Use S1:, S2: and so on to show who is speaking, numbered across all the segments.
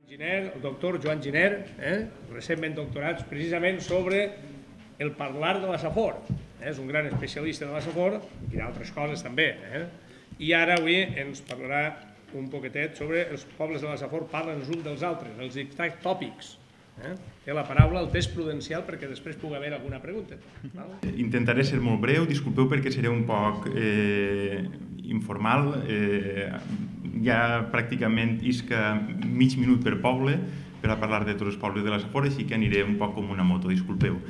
S1: Giner, el doctor Joan Giner, recentment doctorats precisament sobre el parlar de la Safor. És un gran especialista de la Safor i d'altres coses també. I ara avui ens parlarà un poquetet sobre els pobles de la Safor parlen els uns dels altres, els dictats tòpics. Té la paraula el test prudencial perquè després pugui haver alguna pregunta.
S2: Intentaré ser molt breu, disculpeu perquè seré un poc informal. Hi ha pràcticament isca mig minut per poble per a parlar de tots els pobles de la Safor, així que aniré un poc com una moto, disculpeu.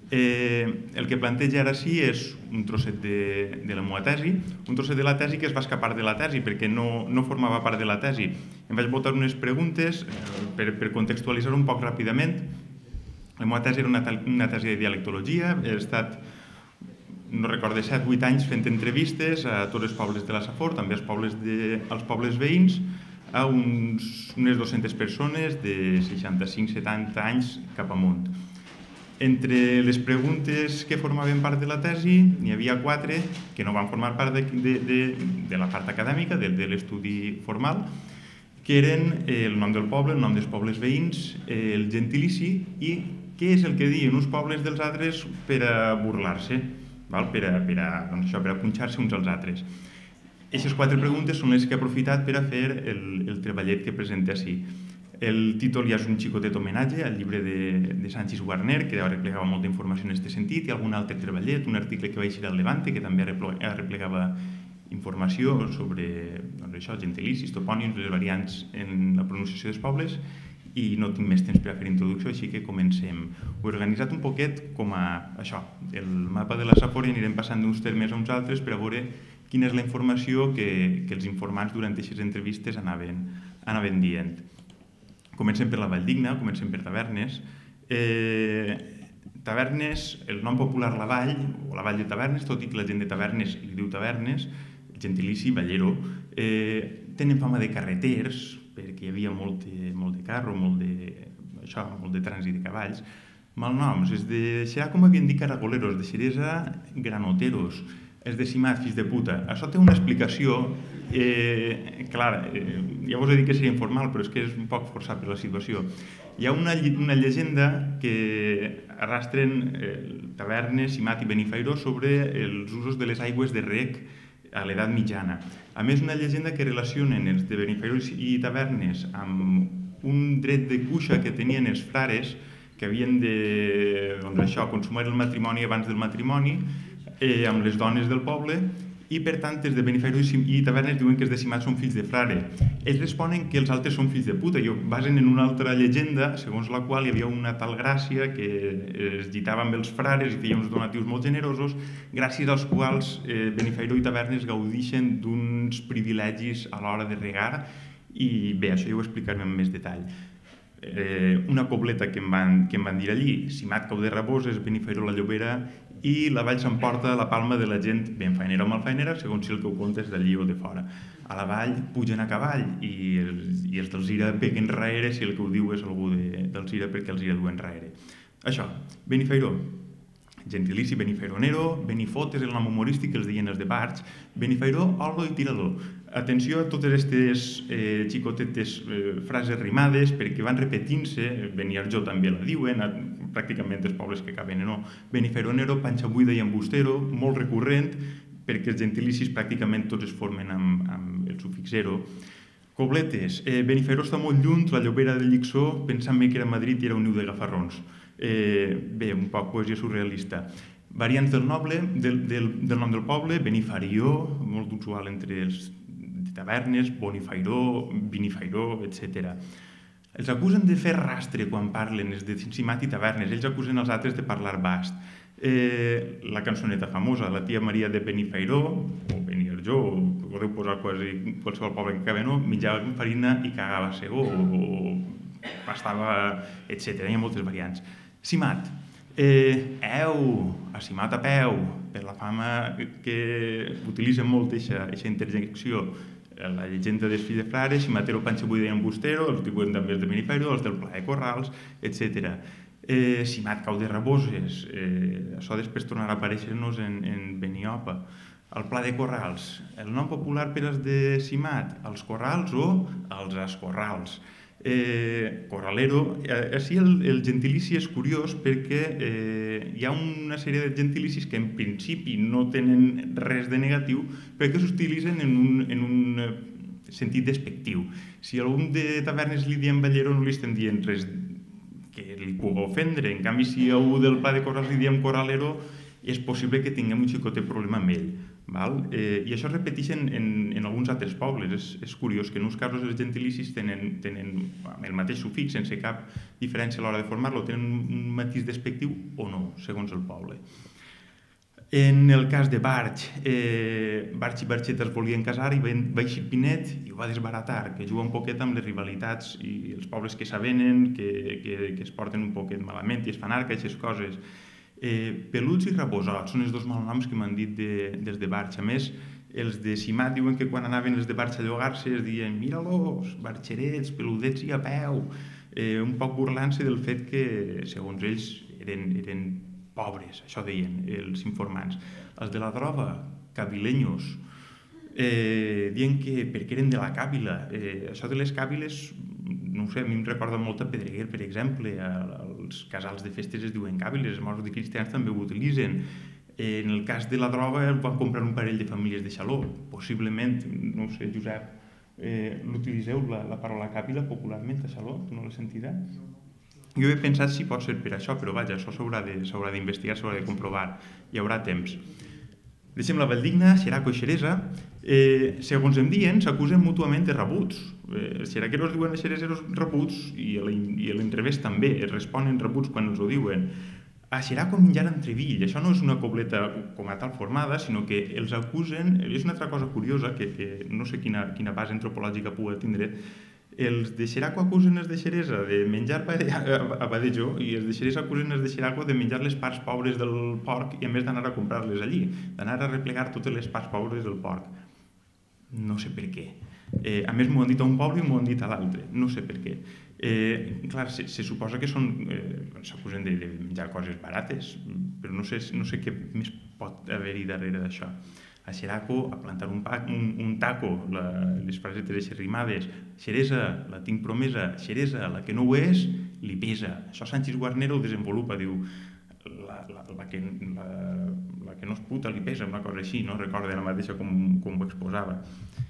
S2: El que planteja ara sí és un trosset de la meva tesi, un trosset de la tesi que es va escapar de la tesi perquè no formava part de la tesi. Em vaig botar unes preguntes per contextualitzar un poc ràpidament. La meva tesi era una tesi de dialectologia, he estat, no recordo, 7-8 anys fent entrevistes a tots els pobles de la Safor, també als pobles veïns, a unes 200 persones de 65-70 anys cap amunt. Entre les preguntes que formaven part de la tesi, n'hi havia 4 que no van formar part de la part acadèmica, de l'estudi formal, que eren el nom del poble, el nom dels pobles veïns, el gentilici i què és el que diuen uns pobles dels altres per a burlar-se, per a punxar-se uns als altres. Aquestes 4 preguntes són les que he aprofitat per a fer el treballet que presento ací. El títol ja és un xicotet homenatge al llibre de Sanchis Warner, que arreplegava molta informació en aquest sentit, i algun altre treballet, un article que va eixir al Levante, que també arreplegava informació sobre gentilicis, topònims, les variants en la pronunciació dels pobles, i no tinc més temps per a fer introducció, així que comencem. Ho he organitzat un poquet com a això, el mapa de la Safor, i anirem passant d'uns termes a uns altres per a veure quina és la informació que els informants durant aquestes entrevistes anaven dient. Comencem per la Valldigna, comencem per Tavernes. Tavernes, el nom popular La Vall, o la Vall de Tavernes, tot i que la gent de Tavernes li diu Tavernes, gentilici, vallero, tenen fama de carreters, perquè hi havia molt de carro, molt de trànsit de cavalls. Malnoms, els de Xerà, com havien dit, caragoleros, de Xeresa, granoteros, els de Simat, fills de puta. Això té una explicació, clar, ja us he dit que seria informal, però és que és un poc forçat per la situació. Hi ha una llegenda que arrastren Tavernes, Simat i Benifairó sobre els usos de les aigües de rec a l'edat mitjana. A més, una llegenda que relacionen els de Benifairó i Tavernes amb un dret de cuixa que tenien els frares que havien de consumir el matrimoni abans del matrimoni amb les dones del poble, i per tant els de Benifairó i Tavernes diuen que els de Simat són fills de frare. Ells responen que els altres són fills de puta, i ho basen en una altra llegenda segons la qual hi havia una tal Gràcia que es lligava amb els frares i feia uns donatius molt generosos, gràcies als quals Benifairó i Tavernes gaudeixen d'uns privilegis a l'hora de regar, i bé, això ja ho explicaré amb més detall. Una cobleta que em van dir allí: Simat cau de raboses, Benifairó la llobera, i la vall s'emporta la palma de la gent ben faenera o mal faenera, segons si el que ho contes d'allí o de fora. A la vall pugen a cavall i els dels Ira peguen raere si el que ho diu és algú dels Ira, perquè els Ira duen raere. Això, Benifairó, gentilici benifaironero, Benifot és el nom humorístic que els deien els de Barx, Benifairó, Ollo i Tirador. Atenció a totes aquestes xicotetes frases rimades, perquè van repetint-se, Beniarjó també la diuen, pràcticament els pobles que acaben en O. Benifaironero, Panxa buida i embustero, molt recurrent, perquè els gentilicis pràcticament tots es formen amb el sufix ero. Cobletes, Benifairó està molt lluny, la llobera de Lliçó, pensant-me que era Madrid i era un niu de gafarrons. Bé, un poc poesia surrealista. Variants del nom del poble: Benifarió, molt usual entre els de Tavernes, Bonifairó, Binifairó, etc. Els acusen de fer rastre quan parlen, els de Simat i Tavernes, ells acusen els altres de parlar bast. La cançoneta famosa, la tia Maria de Benifairó, o Beniarjó, podeu posar quasi qualsevol poble que acabi, no? Menjava farina i cagava segó, o pastava, etc. Hi ha moltes variants. Simat, a Simat a peu, per la fama que utilitzen molt aquesta interjecció, la llegenda dels fills de frares, Simatero, Panxa buida i embustero, els diuen també els de Benifairó, els del Pla de Corrals, etc. Simat cau de raboses, això després tornarà a aparèixer-nos en Beniopa. El Pla de Corrals, el nom popular per als de Simat, els corrals o els escorrals. Corralero. Així el gentilici és curiós perquè hi ha una sèrie de gentilicis que en principi no tenen res de negatiu perquè s'utilitzen en un sentit despectiu. Si a algun de tavernes li diem ballero no li estem dient res que li pugui ofendre. En canvi, si a algú del Pla de Corrals li diem corralero, és possible que tinguem un xicotet problema amb ell. I això es repeteix en alguns altres pobles. És curiós que en uns casos els gentilicis tenen el mateix sufix, sense cap diferència a l'hora de formar-lo, tenen un matís despectiu o no, segons el poble. En el cas de Barx, Barx i Barxeta es volien casar i va eixir Pinet i ho va desbaratar, que juga un poquet amb les rivalitats i els pobles que s'avenen, que es porten un poquet malament i es fan arca, aquestes coses. Peluts i Rabosot són els dos malnoms que m'han dit des de Barx. A més, els de Simat diuen que quan anaven els de Barx a llogar-se es diuen mira-los, barxerets, peludets i a peu, un poc burlant-se del fet que, segons ells, eren pobres, això deien els informants. Els de la Droga, cabileños, dient que perquè eren de la càbila. Això de les càbiles, no ho sé, a mi em recorda molt a Pedreguer, per exemple. Els casals de festes es diuen càbiles, els morts de cristians també ho utilitzen. En el cas de la Droga van comprar un parell de famílies de Xaló. Possiblement, no ho sé, Josep, l'utilitzeu, la paraula càbila, popularment a Xaló? No l'he sentida? Jo he pensat si pot ser per això, però vaja, això s'haurà d'investigar, s'haurà de comprovar, hi haurà temps. Deixem la Valldigna, Xeraco i Xeresa. Segons em diuen, s'acusen mútuament de rebuts. Els xeraqueros diuen a xereseros rebuts i a l'inrevés també, es responen rebuts quan els ho diuen. A Xeraco menjaren trevill, això no és una cobleta com a tal formada, sinó que els acusen, és una altra cosa curiosa, que no sé quina base antropològica pugui tindre. Els de Xeraco acusen els de Xeresa de menjar a Badejo i els de Xeresa acusen els de Xeraco de menjar les parts pobres del porc i a més d'anar a comprar-les allí, d'anar a replegar totes les parts pobres del porc. No sé per què. A més m'ho han dit a un poble i m'ho han dit a l'altre. No sé per què. Clar, se suposa que s'acusen de menjar coses barates, però no sé què més pot haver-hi darrere d'això. A Xeraco, a plantar un taco, les frasetes de xerrimades. Xeresa, la tinc promesa. Xeresa, la que no ho és, li pesa. Això Sánchez Guarnero ho desenvolupa, diu la que no es puta li pesa, una cosa així, no recorda la mateixa com ho exposava.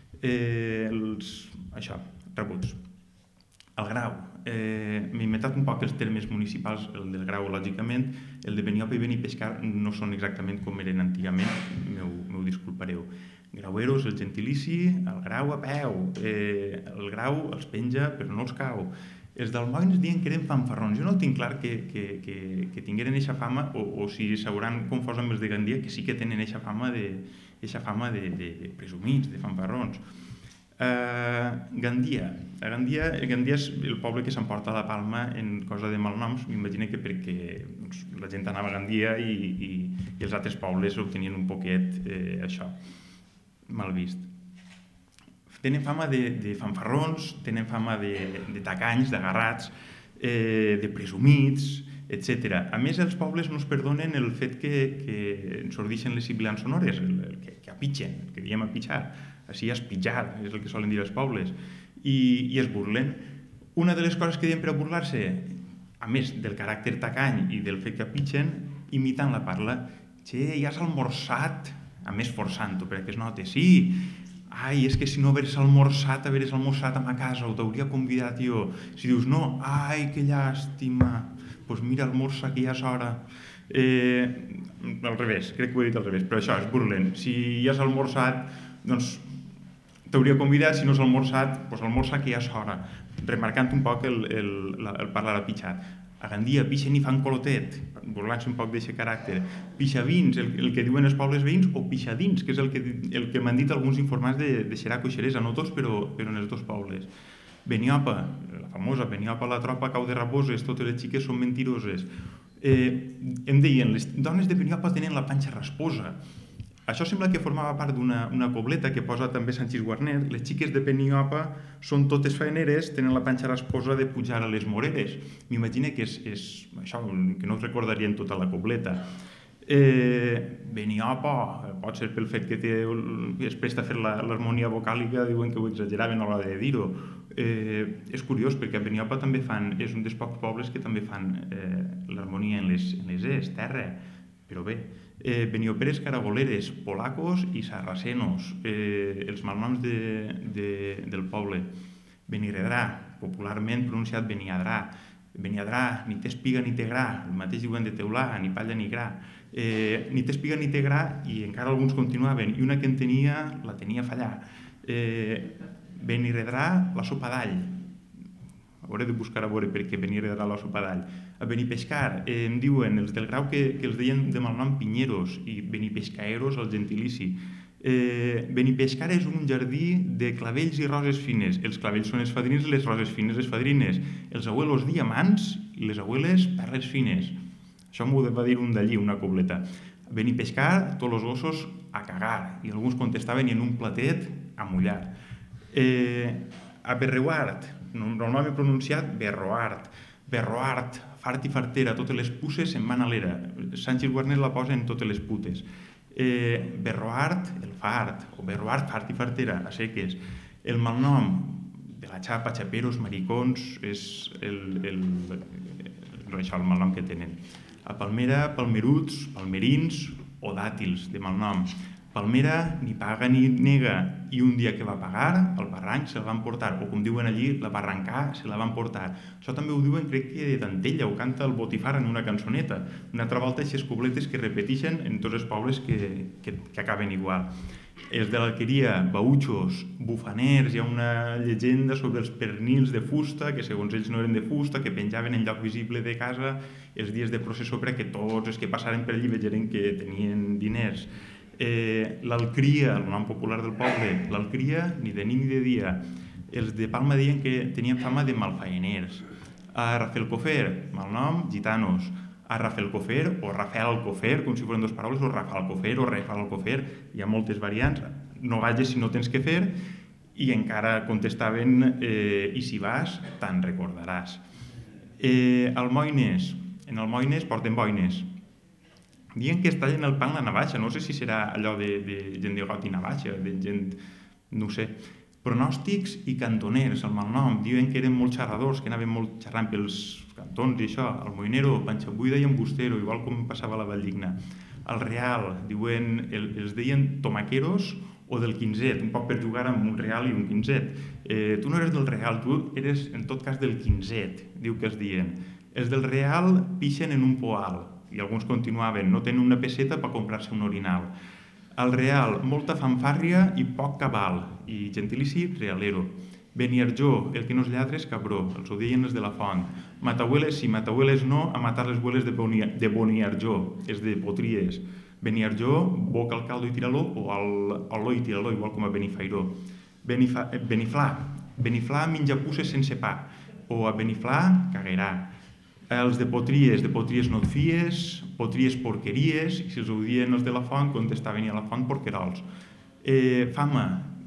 S2: Això, rebuts. El Grau. M'he inventat un poc els termes municipals, el del Grau, lògicament. El de Beniopa i Benipescar no són exactament com eren antigament, m'ho disculpareu. Graueros, el gentilici, el Grau a peu. El Grau els penja però no els cau. Els d'Almoines diuen que eren fanfarrons. Jo no tinc clar que tingueren eixa fama o si s'hauran confós amb els de Gandia, que sí que tenen eixa fama de presumits, de fanfarrons. Gandia és el poble que s'emporta la palma en cosa de malnoms. M'imagino que perquè la gent anava a Gandia i els altres pobles obtenien un poquet això, mal vist. Tenen fama de fanfarrons, tenen fama de tacanys, d'agarrats, de presumits, etc. A més, els pobles no es perdonen el fet que ensordixen les sibilants sonores, que apitxen, el que diem apitxar. Així espitjar, és el que solen dir els pobles, i es burlen. Una de les coses que diuen per a burlar-se, a més del caràcter tacany i del fet que apitxen, imitant la parla. Che, ja has almorzat, a més forçant-ho, perquè es nota. Sí, ai, és que si no hagués almorzat a ma casa, ho t'hauria convidat jo. Si dius no, ai, que llàstima, doncs mira, almorza, que ja és hora. Al revés, crec que ho he dit al revés, però això, es burlen. Si ja has almorzat, doncs t'hauria convidat, si no has almorzat, doncs almorza que ja és hora, remarcant un poc el parlar apitxat. A Gandia pixen i fan colotet, burlant-se un poc d'aquest caràcter. Pixavins, el que diuen els pobles veïns, o pixadins, que és el que m'han dit alguns informants de Xeraco i Xeresa, no tots, però en els dos pobles. Beniopa, la famosa Beniopa, la tropa, cau de raboses, totes les xiques són mentiroses. Em deien, les dones de Beniopa tenen la panxa rasposa. Això sembla que formava part d'una cobleta que posa també Sánchez Guarner. Les xiques de Beniopa són totes faeneres, tenen la panxa rasposa de pujar a les moreres. M'imagino que és això, que no es recordarien tota la cobleta. Beniopa, pot ser pel fet que es presta a fer l'harmonia vocàlica, diuen que ho exageraven a l'hora de dir-ho. És curiós perquè a Beniopa també fan, és un dels pocs pobles que també fan l'harmonia en les es, terra, però bé, benioperes, caragoleres, polacos i sarracenos, els malnoms del poble. Benirredrà, popularment pronunciat Beniadrà. Beniadrà, ni té espiga ni té gra, el mateix diuen de Teulà, ni palla ni gra. Ni té espiga ni té gra, i encara alguns continuaven, i una que en tenia, la tenia fallar. Benirredrà, la sopa d'all. Hauré de buscar a veure per què Benirredrà la sopa d'all. A Benipescar, em diuen els del Grau que els deien de malnom pinyeros, i benipescaeros el gentilici. Benipescar és un jardí de clavells i roses fines. Els clavells són els fadrins i les roses fines les fadrines. Els abuelos diamants i les abueles perles fines. Això m'ho va dir un d'allí, una cobleta. Benipescar, tots els gossos a cagar, i alguns contestaven i en un platet a mullar. A Berreuart, normalment pronunciat Berroart. Berroart, fart i fartera, totes les pusses se'n van a l'era. Sánchez Guarner la posa en totes les putes. Berroart, el fart, o Berroart, fart i fartera, a seques. El malnom de la xapa, xaperos, maricons, és el malnom que tenen. A Palmera, palmeruts, palmerins o dàtils, de malnom. Palmera ni paga ni nega, i un dia que va pagar, el barranc se la van portar, o com diuen allí, la barrancà se la van portar. Això també ho diuen, crec que d'Antella, ho canta el Botifar en una cançoneta. Una altra volta, aquestes cobletes que repeteixen en tots els pobles que acaben igual. Els de l'Alqueria, bautxos, bufaners, hi ha una llegenda sobre els pernils de fusta, que segons ells no eren de fusta, que penjaven en lloc visible de casa els dies de processó perquè tots els que passaren per allí vegeren que tenien diners. L'Alcria, el nom popular del poble, l'Alcria, ni de nit ni de dia. Els de Palma deien que tenien fama de malfaeners. A Rafelcofer, malnom, gitanos. A Rafelcofer, o Rafael Alcofer, com si foren dues paraules, o Rafael Alcofer, o Rafael Alcofer, hi ha moltes variants. No vages si no tens que fer, i encara contestaven, i si vas, te'n recordaràs. Almoines, en Almoines porten boines. Diuen que es tallen el pa en la navaixa, no sé si serà allò de gent de got i navaixa, de gent, no ho sé. Pronòstics i cantoners, el malnom, diuen que eren molt xerradors, que anaven molt xerrant pels cantons i això. El moinero, panxa buida i embustero, igual com passava a la Valldigna. El real, diuen, els deien tomaqueros o del quinzet, un poc per jugar amb un real i un quinzet. Tu no eres del real, tu eres en tot cas del quinzet, diu que es diuen. Els del real pixen en un poal, i alguns continuaven, no tenen una pesseta per comprar-se un orinal. Al real, molta fanfàrria i poc cabal, i gentilici, realero. Beniarjó, el que no es lladra és cabró, els ho deien els de la font. Matahueles sí, matahueles no, a matar les hueles de Boniarjó, és de Potries. Beniarjó, boca al caldo i tira-lo, o al lo i tira-lo, igual com a Benifairó. Beniflà, Beniflà menja pusses sense pa, o a Beniflà, caguerà. Els de Potries no et fies, Potries porqueries, i si els ho dien els de la font, contestaven i a la font porquerols. Fama,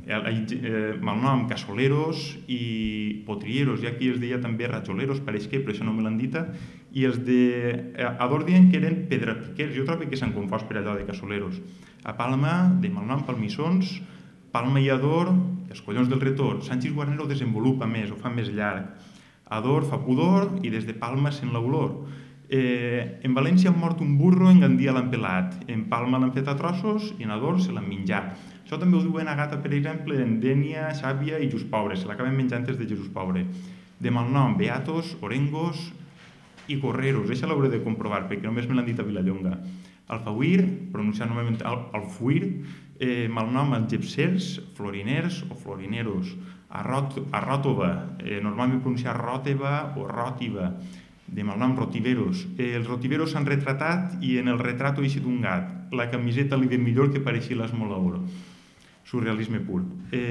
S2: malnom, casoleros i potrieros, i aquí es deia també rajoleros, pareix que, però això no me l'han dita, i els de Ador diuen que eren pedrapiquers, jo trobo que s'han confós per allò de casoleros. A Palma, de malnom, palmissons, Palma i Ador, els collons del retor. Sánchez Guarner ho desenvolupa més, ho fa més llarg. Ador fa pudor i des de Palma sent l'olor. En València han mort un burro, en Gandia l'han pelat, en Palma l'han fet a trossos i en Ador se l'han menjat. Això també ho diuen a Gata, per exemple, en Dénia, Xàbia i Just Pobre, se l'acaben menjant des de Jesús Pobre. De malnom, beatos, orengos i correros, això l'hauré de comprovar perquè només me l'han dit a Vilallonga. Alfauir, pronunciat normalment alfuir, malnom algepsers, floriners o florineros. A Ròtova, normalment pronunciat ròteva o ròtiva, de malnom rotiveros. Els rotiveros s'han retratat i en el retrat ho ha eixit un gat. La camiseta li ve millor que pareixia l'esmolauro. Surrealisme pur.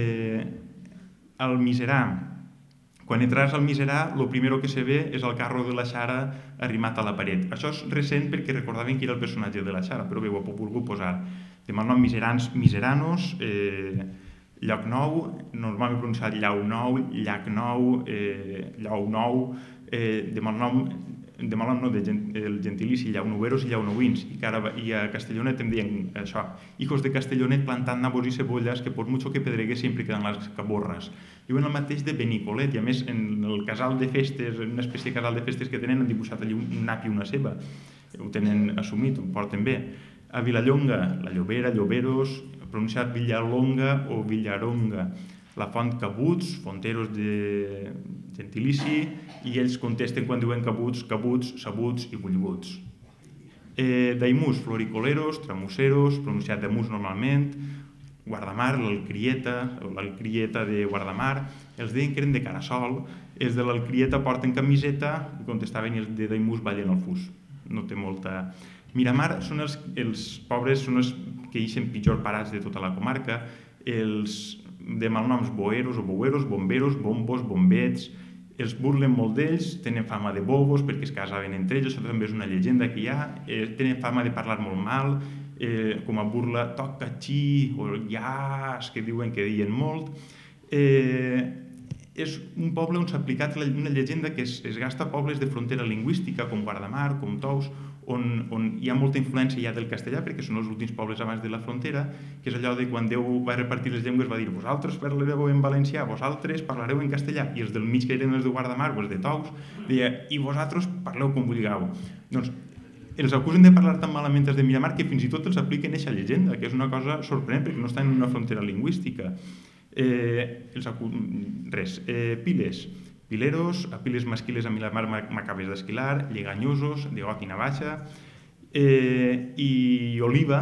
S2: El miserà. Quan entraràs al miserà, el primer que se ve és el carro de la Xara arrimat a la paret. Això és recent perquè recordaven que era el personatge de la Xara, però bé, ho he volgut posar. De malnom miseranos, Lloc Nou, normalment pronunciat Llau Nou, Llac Nou, Llau Nou, de malnom de mal nom no, el gentilici llaunoveros i llaunovins, i a Castellonet em deien això, hijos de Castellonet plantant nabos i cebolles que por mucho que pedregue sempre queden les caborres. Diuen el mateix de Benicolet, i a més en el casal de festes, una espècie de casal de festes que tenen, han dibuixat allí un nap i una ceba, ho tenen assumit, ho porten bé. A Vilallonga, la Llobera, Lloberos, pronunciat Villalonga o Villaronga. La Font Cabuts, fonteros de gentilici, i ells contesten quan diuen cabuts, cabuts, sabuts i bullguts. Daimús, floricoleros, tramuseros, pronunciat damus normalment, Guardamar, l'alcrieta de Guardamar, els deien que eren de Carasol, els de l'alcrieta porten camiseta i contestaven i els de Daimús ballen el fus. No té molta... Miramar són els pobres, són els que ixen pitjor parats de tota la comarca, els de malnoms boeros o boueros, bomberos, bombos, bombets, els burlen molt d'ells, tenen fama de bobos perquè es casaven entre ells, això també és una llegenda que hi ha, tenen fama de parlar molt mal, com a burla toca xí o jas, que diuen que deien molt. És un poble on s'ha aplicat una llegenda que es gasta a pobles de frontera lingüística com Guardamar, com Tous, on hi ha molta influència ja del castellà, perquè són els últims pobles abans de la frontera, que és allò de quan Déu va repartir les llengües va dir vosaltres parlareu en valencià, vosaltres parlareu en castellà, i els del mig que eren els de Guardamar o els de Tous, deia i vosaltres parleu com vulgueu. Doncs els acusen de parlar tan malament els de Miramar que fins i tot els apliquen eixa llegenda, que és una cosa sorprenent perquè no estan en una frontera lingüística. Piles. Pileros, a Piles Masquiles a Miramar m'acabes d'esquilar, Lleganyosos, de got i navaja, i Oliva,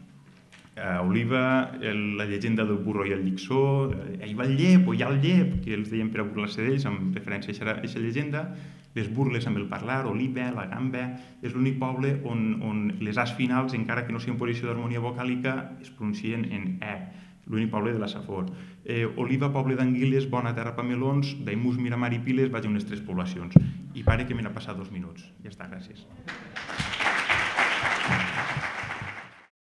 S2: la llegenda del burro i el llicsó, hi va el llep o hi ha el llep, que els deien per a burlar-se d'ells, amb referència a aquesta llegenda, les burles amb el parlar, Oliva, la gamba, és l'únic poble on les as finals, encara que no siguin en posició d'harmonia vocàlica, es pronuncien en e, l'únic poble de la Safor. Oliva, poble d'anguiles, bona terra per melons, Daimús, Miramar i Piles, vaig a unes 3 poblacions. I pare que me n'ha passat 2 minuts. Ja està, gràcies.